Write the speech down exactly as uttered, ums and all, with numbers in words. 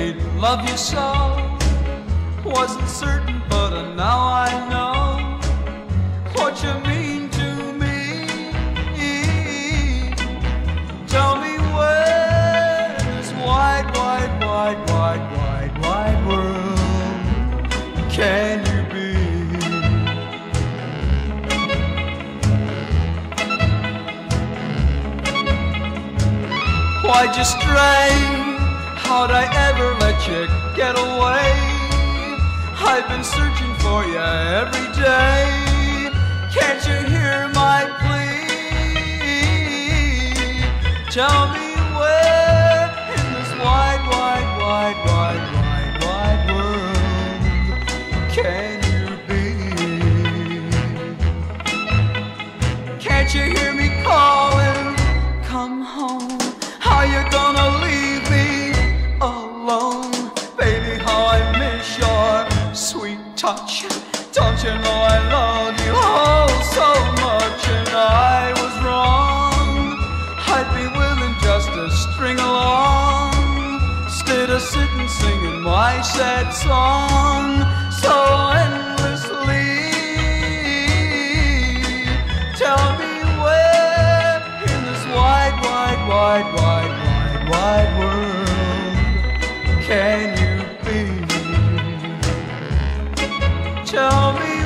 made love you so. Wasn't certain, but now I know what you mean to me. Tell me where this wide, wide, wide, wide, wide, wide world can you be? Why'd you stray? How'd I ever let you get away? I've been searching for you every day. Can't you hear my plea? Tell me where in this wide, wide, wide, wide, wide, wide world can you be? Can't you hear me calling? Come home. How you gonna leave me alone? Baby, how I miss your sweet touch. Don't you know I love you oh so much? And I was wrong. I'd be willing just to string along instead of sitting singing my sad song so endlessly. Tell me where in this wide, wide, wide, wide, wide, wide world can you be? Tell me